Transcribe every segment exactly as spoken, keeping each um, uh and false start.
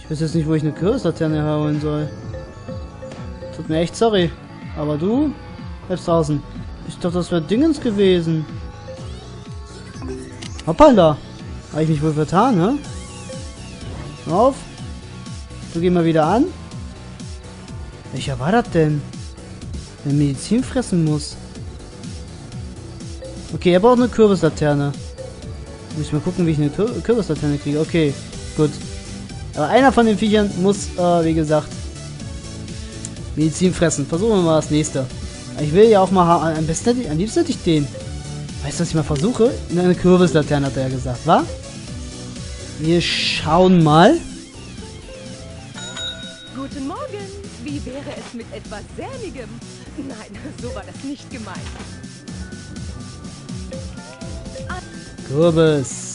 Ich weiß jetzt nicht, wo ich eine Kürbislaterne herholen soll. Tut mir echt sorry. Aber du bleibst draußen. Ich dachte, das wäre Dingens gewesen. Hoppala. Habe ich mich wohl vertan, ne? Hör auf. Du geh mal wieder an. Welcher war das denn? Der Medizin fressen muss. Okay, er braucht eine Kürbislaterne. Muss ich mal gucken, wie ich eine Kür Kürbislaterne kriege. Okay, gut. Aber einer von den Viechern muss, äh, wie gesagt, Medizin fressen. Versuchen wir mal das nächste. Ich will ja auch mal... Am besten hätte ich, am liebsten hätte ich den. Weißt du, was ich mal versuche? In eine Kürbislaterne, hat er ja gesagt, wa? Wir schauen mal. Guten Morgen. Wie wäre es mit etwas Sämigem? Nein, so war das nicht gemeint. Kürbis.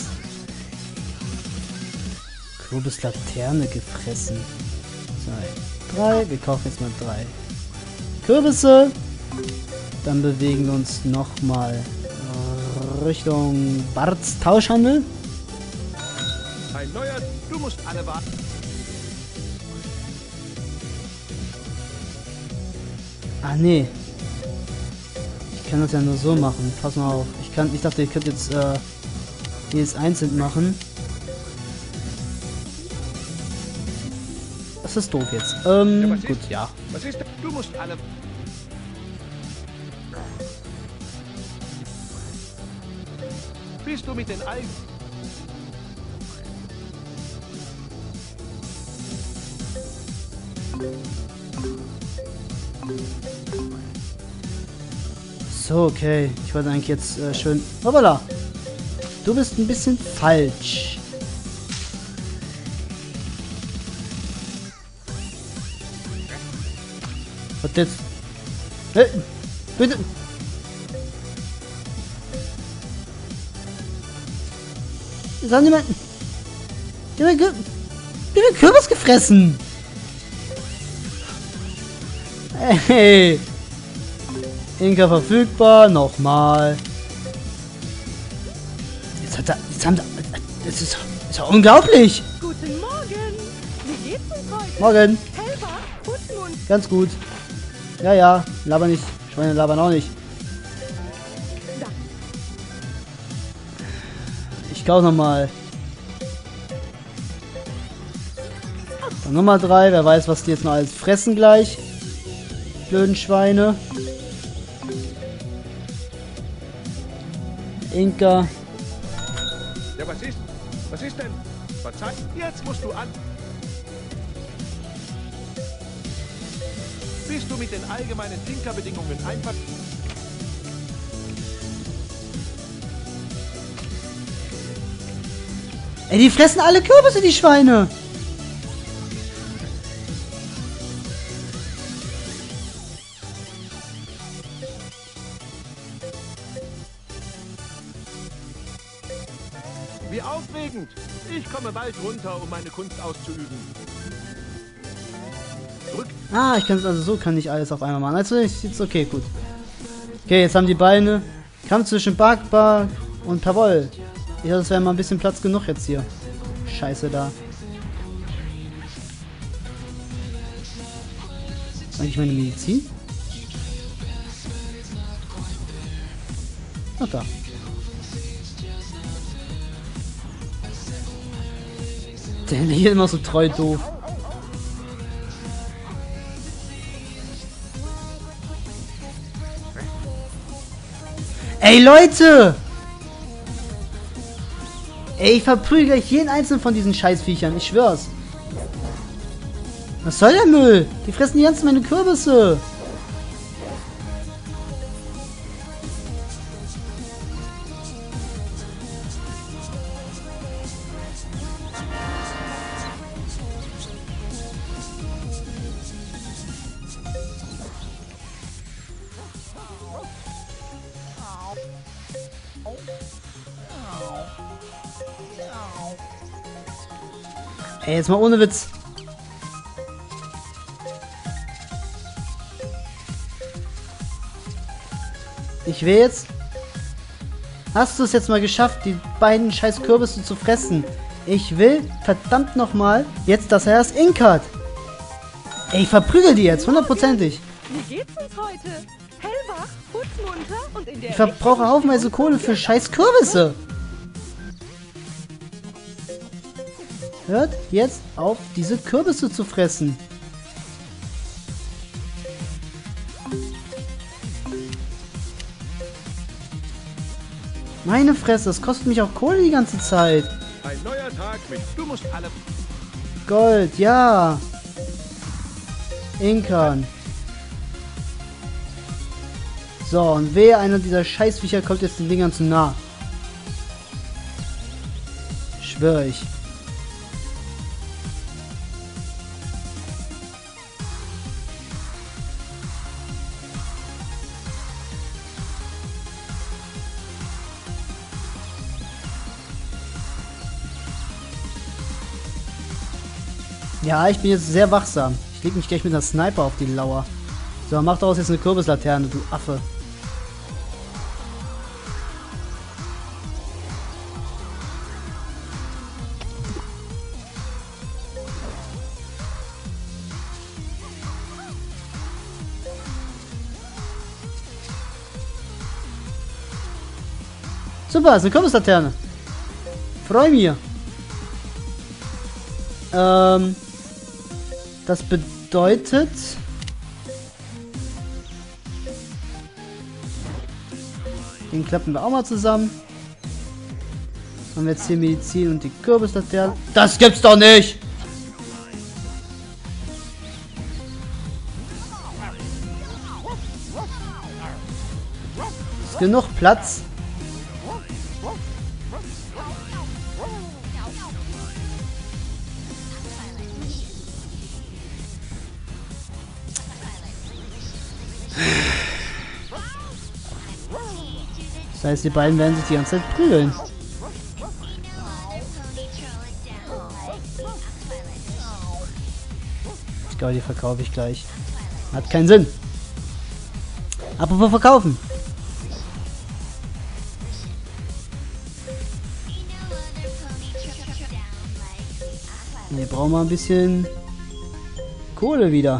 Kürbislaterne gefressen. Zwei, drei. Wir kaufen jetzt mal drei Kürbisse. Dann bewegen wir uns nochmal Richtung Barts Tauschhandel. Ein neuer, du musst alle warten. Ah, nee. Ich kann das ja nur so machen. Pass mal auf. Ich kann, ich dachte, ich könnte jetzt äh, jedes einzeln machen. Das ist doof jetzt. Ähm, Ja, was gut, ist? ja. Was ist denn? Du musst alle... Bist du mit den Algen? So, okay. Ich wollte eigentlich jetzt äh, schön... Hoppala! Du bist ein bisschen falsch. Was jetzt? Hey, bitte! Ist auch niemand... Ich hab einen Kürbis gefressen! Hey! Inka verfügbar, nochmal. Jetzt hat er, jetzt haben sie, das ist, ist ja unglaublich. Guten Morgen. Wie geht's uns heute? Morgen, Helfer, Putzmund. ganz gut. Ja, ja, laber nicht. Schweine labern auch nicht. Da. Ich kaufe nochmal. Dann Nummer drei, wer weiß, was die jetzt noch alles fressen gleich. Blöden Schweine. Inka. Ja, was ist? Was ist denn? Verzeih, jetzt musst du an. Bist du mit den allgemeinen Tinkerbedingungen einverstanden? Ey, die fressen alle Kürbisse, die Schweine. Wie aufregend! Ich komme bald runter, um meine Kunst auszuüben. Drück. Ah, ich kann es also so, kann ich alles auf einmal machen. Also ist jetzt okay, gut. Okay, jetzt haben die Beine. Kampf zwischen Barkbar und Pavol. Ich dachte, es wäre mal ein bisschen Platz genug jetzt hier. Scheiße da. Eigentlich meine Medizin? Ach da. Der hier immer so treu doof. Ey Leute! Ey, ich verprügel gleich jeden einzelnen von diesen Scheißviechern, ich schwör's. Was soll der Müll? Die fressen die ganzen meine Kürbisse. Ey, jetzt mal ohne Witz. Ich will jetzt... Hast du es jetzt mal geschafft, die beiden scheiß Kürbisse zu fressen? Ich will verdammt nochmal jetzt, dass er es inkert. Ey, ich verprügel die jetzt, hundertprozentig. Wie geht's uns heute? Hellwach, putzmunter und in der Ich verbrauche haufenweise Kohle für scheiß Kürbisse. Hört jetzt auf, diese Kürbisse zu fressen. Meine Fresse, das kostet mich auch Kohle die ganze Zeit. Ein neuer Tag mit du musst alle... Gold, ja. Inkern. So, und wehe, einer dieser Scheißviecher kommt jetzt den Dingern zu nah. Schwöre ich. Ja, ich bin jetzt sehr wachsam. Ich leg mich gleich mit einer Sniper auf die Lauer. So, mach daraus jetzt eine Kürbislaterne, du Affe. Super, ist eine Kürbislaterne. Freu mich. Ähm... Das bedeutet... Den klappen wir auch mal zusammen. Haben wir jetzt hier Medizin und die Kürbislaternen. Das gibt's doch nicht! Ist genug Platz. Das heißt, die beiden werden sich die ganze Zeit prügeln. Ich glaube, die verkaufe ich gleich. Hat keinen Sinn. Apropos verkaufen. Wir brauchen mal ein bisschen Kohle wieder.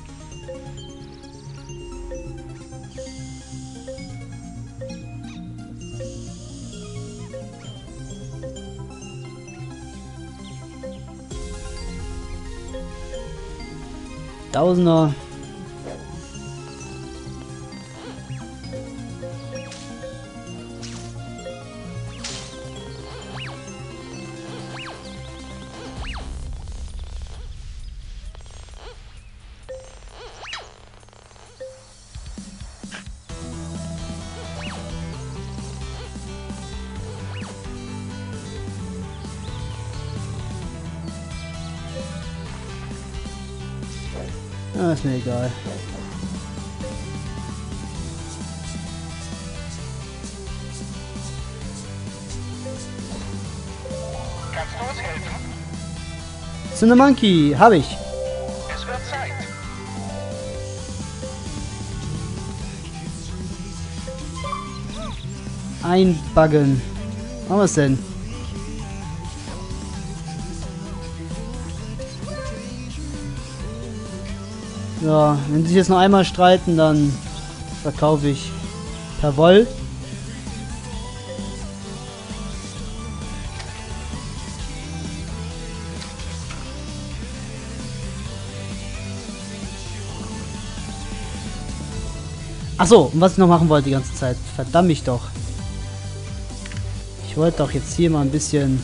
Tausender. Ah, ist mir egal. Kannst du uns helfen? Cinemonkey, habe ich. Es wird Zeit. Einbuggen. Was haben wir es denn? Ja, wenn sie sich jetzt noch einmal streiten, dann verkaufe ich per Woll. Achso, und was ich noch machen wollte die ganze Zeit. Verdammt mich doch. Ich wollte doch jetzt hier mal ein bisschen...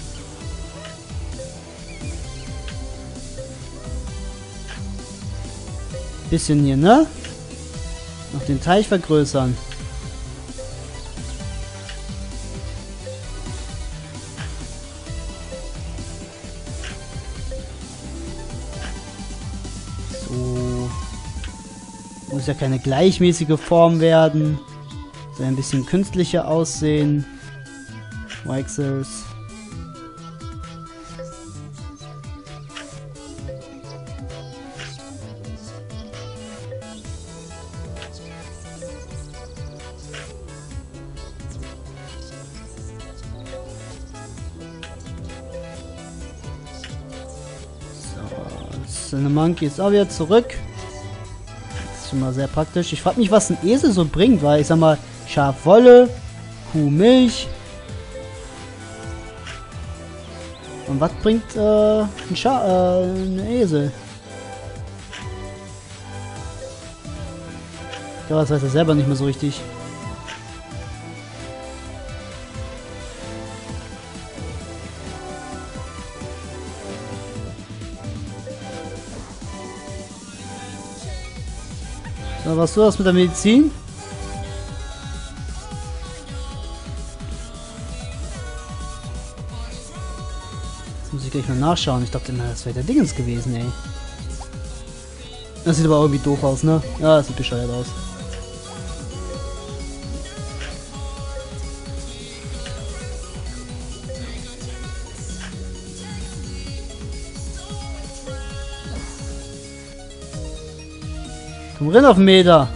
Bisschen hier, ne? Noch den Teich vergrößern. So. Muss ja keine gleichmäßige Form werden. Soll ein bisschen künstlicher aussehen. Weixels. So, eine Monkey ist auch wieder zurück. Das ist schon mal sehr praktisch. Ich frage mich, was ein Esel so bringt, weil ich sag mal, Schafwolle, Kuhmilch. Und was bringt äh, ein, Scha äh, ein Esel? Ich glaube, das weiß er selber nicht mehr so richtig. So, was du hast mit der Medizin? Jetzt muss ich gleich mal nachschauen. Ich dachte immer, das wäre der Dingens gewesen, ey. Das sieht aber irgendwie doof aus, ne? Ja, das sieht bescheuert aus. Komm rein auf den Meter.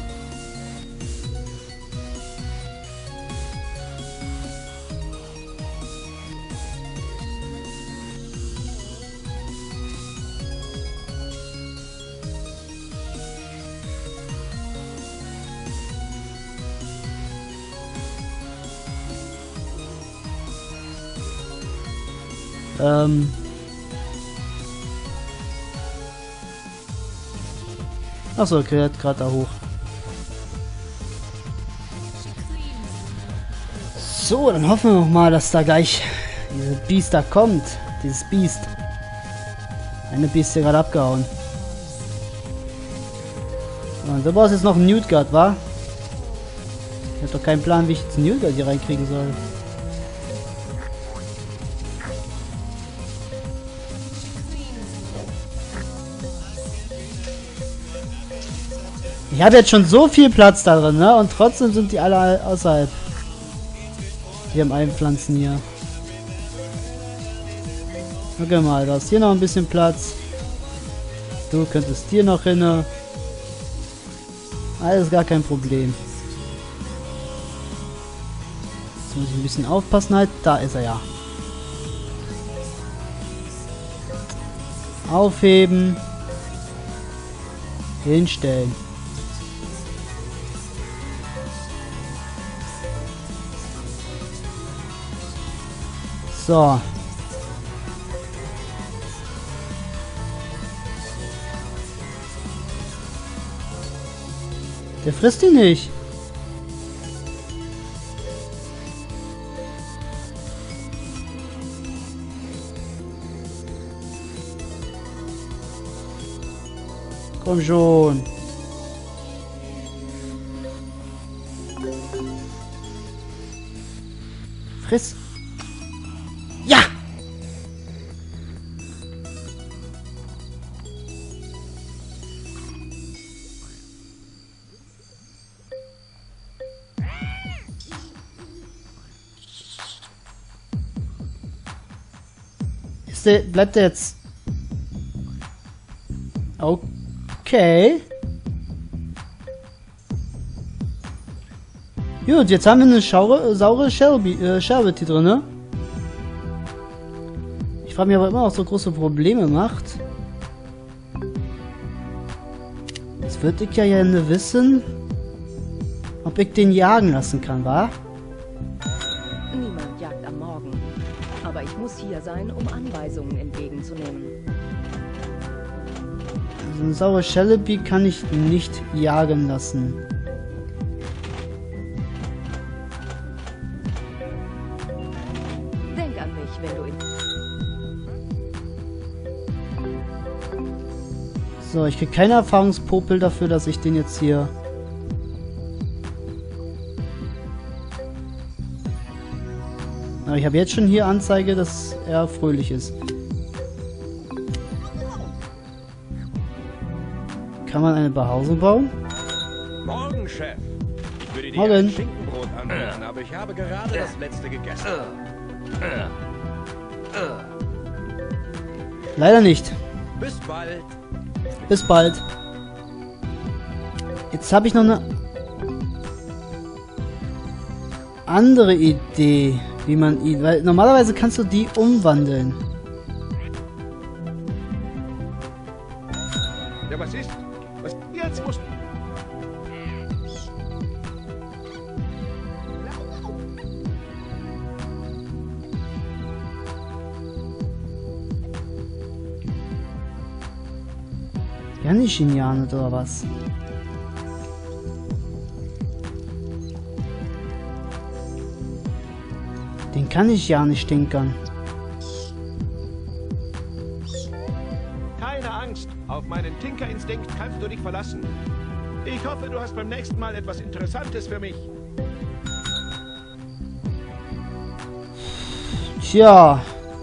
Ähm... Achso, okay, hat gerade da hoch. So, dann hoffen wir noch mal, dass da gleich diese Biest da kommt. Dieses Biest. Eine Biest hier gerade abgehauen. Und du brauchst jetzt noch einen Newtguard, wa? Ich hab doch keinen Plan, wie ich jetzt einen Newtguard hier reinkriegen soll. Ich habe jetzt schon so viel Platz da drin, ne? Und trotzdem sind die alle außerhalb. Die am Einpflanzen hier. Okay mal, da ist hier noch ein bisschen Platz. Du könntest hier noch hin. Alles gar kein Problem. Jetzt muss ich ein bisschen aufpassen halt. Da ist er ja. Aufheben. Hinstellen. So. Der frisst ihn nicht. Komm schon. Friss. Ja! Ist der, bleibt der jetzt... Okay. Gut, jetzt haben wir eine schaure, saure Shelby, äh, Sherbet hier drin, ne? Ich frage mich aber immer, auch so große Probleme macht. Jetzt würde ich ja gerne wissen, ob ich den jagen lassen kann, wa? Niemand jagt am Morgen. Aber ich muss hier sein, um Anweisungen entgegenzunehmen. Also eine saure Shelby kann ich nicht jagen lassen. Denk an mich, wenn du in... So, ich krieg keine Erfahrungspopel dafür, dass ich den jetzt hier... Aber ich habe jetzt schon hier Anzeige, dass er fröhlich ist. Kann man eine Behausung bauen? Morgen, Chef. Ich würde dir Morgen. ein Schinkenbrot anbieten, aber ich habe gerade das letzte gegessen. Leider nicht. Bis bald. Bis bald. Jetzt habe ich noch eine andere Idee, wie man ihn... Weil normalerweise kannst du die umwandeln. Ja, was ist? Was? Jetzt muss... Ja, nicht in Janet oder was? Den kann ich ja nicht stinkern. Keine Angst. Auf meinen Tinkerinstinkt kannst du dich verlassen. Ich hoffe, du hast beim nächsten Mal etwas Interessantes für mich. Tja.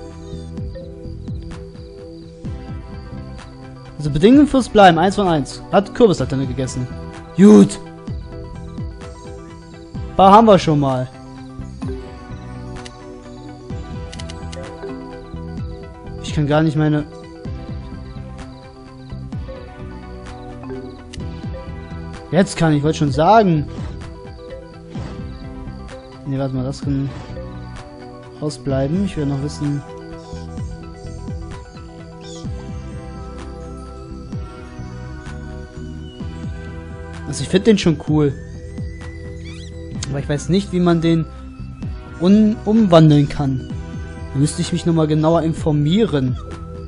Also Bedingungen fürs Bleiben. Eins von eins. Hat Kürbislaterne gegessen. Gut. Ein paar haben wir schon mal. Ich kann gar nicht meine... Jetzt kann ich, wollte schon sagen. Ne, warte mal, das kann ausbleiben. Ich will noch wissen... Also ich finde den schon cool. Aber ich weiß nicht, wie man den un umwandeln kann. Da müsste ich mich nochmal genauer informieren.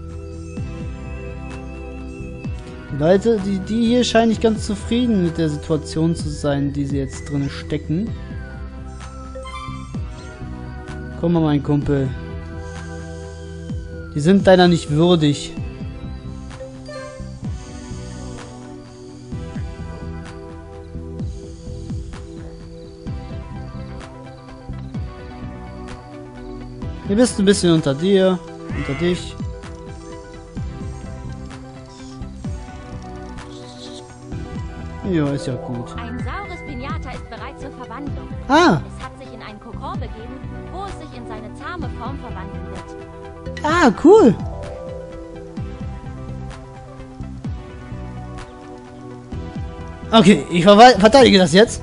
Die Leute, die, die hier scheinen nicht ganz zufrieden mit der Situation zu sein, die sie jetzt drin stecken. Komm mal, mein Kumpel. Die sind deiner nicht würdig. Ihr bist ein bisschen unter dir, unter dich. Ja, ist ja gut. Ein saures Pinata ist bereit zur Verwandlung. Ah! Es hat sich in einen Kokon begeben, wo es sich in seine zahme Form verwandeln wird. Ah, cool! Okay, ich ver verteidige das jetzt.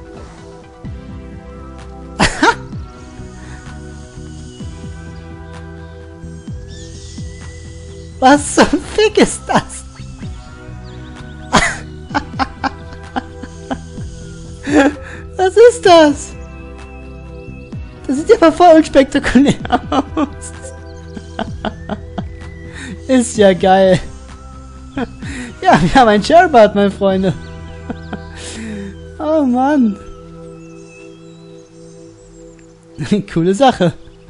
Was zum Fick ist das? Was ist das? Das sieht ja voll unspektakulär aus. Ist ja geil. Ja, wir haben ein Sherbert, meine Freunde. Oh Mann. Coole Sache.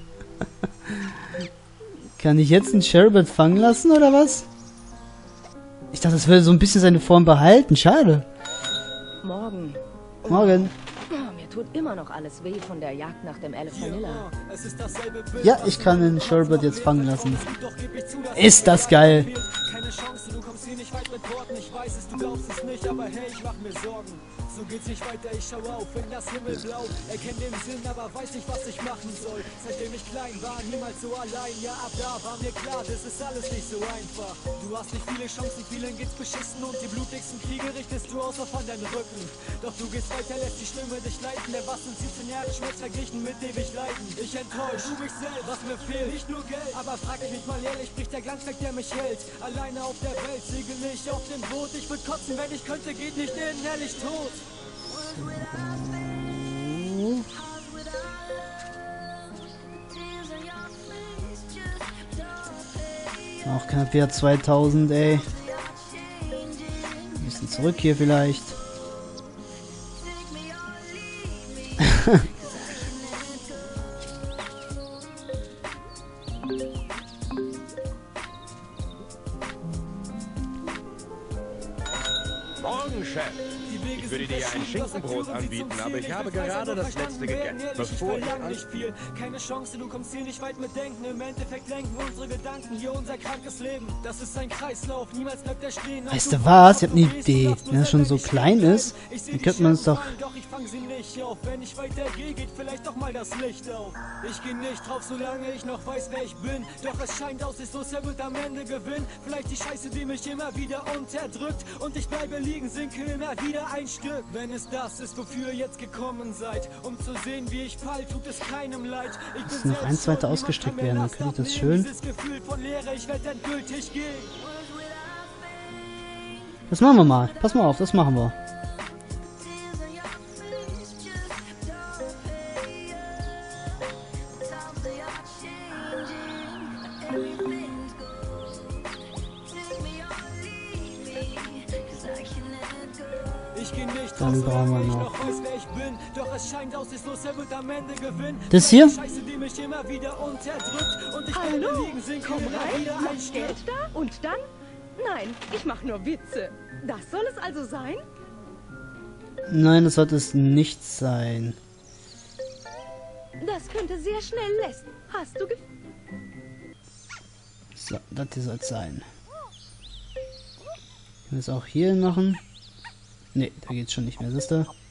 Kann ich jetzt einen Sherbert fangen lassen, oder was? Ich dachte, das würde so ein bisschen seine Form behalten. Schade. Morgen. Morgen. Oh, mir tut immer noch alles weh von der Jagd nach dem Elefanilla. Ja, ich kann den Sherbert jetzt fangen lassen. Ist das geil. Keine Chance, du kommst hier nicht weit mit Worten. Ich weiß es, du glaubst es nicht, aber hey, ich mach mir Sorgen. So geht's nicht weiter, ich schau auf in das Himmelblau. Erkenn den Sinn, aber weiß nicht, was ich machen soll. Seitdem ich klein war, niemals so allein. Ja, ab da war mir klar, das ist alles nicht so einfach. Du hast nicht viele Chancen, vielen geht's beschissen. Und die blutigsten Kriege richtest du aus auf an deinen Rücken. Doch du gehst weiter, lässt die Stimme dich leiten. Der was sind siebzehn Jahre Schmerz verglichen mit ewig Leiden. Ich enttäusch, du mich selbst, was mir fehlt, nicht nur Geld. Aber frag ich mich mal ehrlich, bricht der Glanz weg, der mich hält. Alleine auf der Welt, segel ich auf dem Boot. Ich würd kotzen, wenn ich könnte, geht nicht in, ehrlich tot. Noch knapp wieder zweitausend, ey. Ein bisschen zurück hier vielleicht. Morgen, Chef. Ich würde dir ein Schinkenbrot anbieten, aber ich habe gerade das letzte gegessen. Bevor ich an... nicht viel, keine Chance, du kommst hier nicht weit mit Denken. Im Endeffekt lenken unsere Gedanken hier unser krankes Leben. Das ist ein Kreislauf, niemals bleibt er stehen. Weißt du was? Ich hab eine Idee. Wenn das schon so klein ist, dann könnte man es doch... Doch ich fang sie nicht auf. Wenn ich weitergehe, geht vielleicht doch mal das Licht auf. Ich geh nicht drauf, solange ich noch weiß, wer ich bin. Doch es scheint aus, ich muss, er wird am Ende gewinnen. Vielleicht die Scheiße, die mich immer wieder unterdrückt. Und ich bleibe liegen, sinke immer wieder ein Stück. Wenn es das ist, wofür ihr jetzt gekommen seid, um zu sehen, wie ich fall, tut es keinem leid. Ich Muss bin noch eins weiter ausgestreckt werden, dann könnte ich das schön. Dieses Gefühl von Leere, ich werde endgültig gehen. Das machen wir mal. Pass mal auf, das machen wir. Ich geh nicht Dann raus, brauchen wir solange ich noch. noch weiß, wer ich bin. Doch es scheint aussichtslos, er wird am Ende gewinnen. Das hier? Scheiße, die mich immer wieder unterdrückt. Und ich Hallo, werde liegen, sinken, komm immer rein, wieder mach ein Stück. Geld da und dann? Nein, ich mach nur Witze. Das soll es also sein? Nein, das sollte es nicht sein. Das könnte sehr schnell lästen. Hast du ge... So, das hier soll es sein. Können wir es auch hier machen? Ne, da geht's schon nicht mehr, siehst du?